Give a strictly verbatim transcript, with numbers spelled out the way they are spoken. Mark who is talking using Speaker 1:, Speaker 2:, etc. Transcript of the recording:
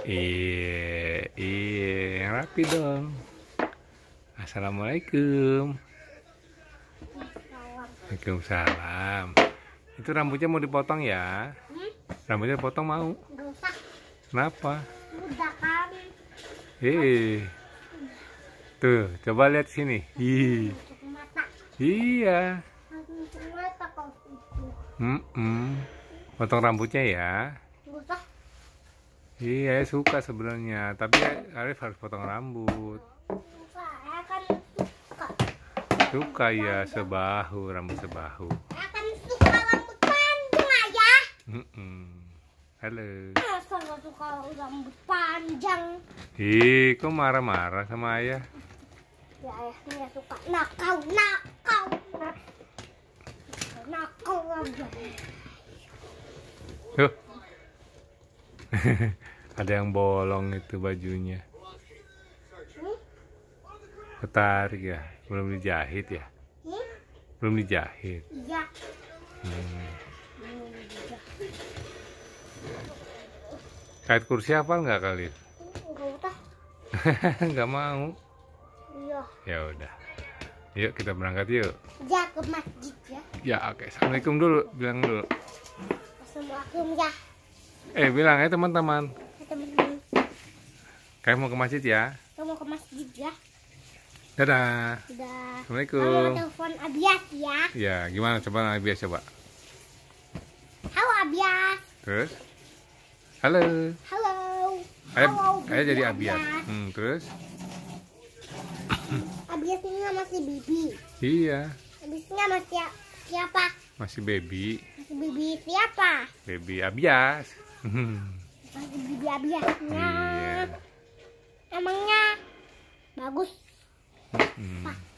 Speaker 1: Iya, iya, yang rapi dong. Assalamualaikum. Waalaikumsalam. Itu rambutnya mau dipotong ya?
Speaker 2: Hmm?
Speaker 1: Rambutnya dipotong mau?
Speaker 2: Gak usah.
Speaker 1: Kenapa?
Speaker 2: Udah kan.
Speaker 1: Eh, tuh, coba lihat sini. Ih,
Speaker 2: Masuk mata.
Speaker 1: iya.
Speaker 2: Masuk mata kau itu.
Speaker 1: Hmm, hmm. Potong rambutnya ya.
Speaker 2: Gak usah.
Speaker 1: Iya, suka sebenarnya. Tapi Arif harus potong rambut.
Speaker 2: Saya kan suka.
Speaker 1: Suka ya, sebahu, rambut sebahu.
Speaker 2: Saya kan suka rambut panjang ayah.
Speaker 1: Hmm, hmm. Halo.
Speaker 2: Masa gak suka rambut panjang?
Speaker 1: Ih, kok marah-marah sama ayah?
Speaker 2: Ya ayahnya suka nakal, nakal. Nakal aja.
Speaker 1: Tuh. Ada yang bolong itu bajunya.
Speaker 2: Hmm?
Speaker 1: Ketarik ya? Belum dijahit ya?
Speaker 2: Hmm?
Speaker 1: Belum dijahit.
Speaker 2: Iya.
Speaker 1: Hmm.
Speaker 2: Hmm, iya.
Speaker 1: Kait kursi hafal nggak kali?
Speaker 2: Gak usah.
Speaker 1: Nggak mau.
Speaker 2: Iya.
Speaker 1: Ya udah. Yuk kita berangkat yuk.
Speaker 2: Ya ke masjid ya.
Speaker 1: Ya oke. Assalamualaikum dulu. Bilang dulu.
Speaker 2: Assalamualaikum ya.
Speaker 1: Eh bilang ya teman-teman.
Speaker 2: Teman-teman.
Speaker 1: Kayak mau ke masjid ya.
Speaker 2: Kita mau ke masjid ya.
Speaker 1: Dadah.
Speaker 2: Udah.
Speaker 1: Assalamualaikum.
Speaker 2: Kamu telepon Abias ya.
Speaker 1: Ya gimana coba Nabias coba.
Speaker 2: Halo Abias.
Speaker 1: Terus. Halo.
Speaker 2: Halo.
Speaker 1: Ayah,
Speaker 2: Halo,
Speaker 1: ayah jadi
Speaker 2: Abias.
Speaker 1: Abias. Hmm, terus?
Speaker 2: Abiasnya masih Bibi.
Speaker 1: Iya.
Speaker 2: Abiasnya masih siapa?
Speaker 1: Masih baby.
Speaker 2: Masih Bibi siapa?
Speaker 1: Baby Abias.
Speaker 2: Masih Bibi Abiasnya.
Speaker 1: Iya.
Speaker 2: Emangnya bagus
Speaker 1: Hmm.
Speaker 2: Pak?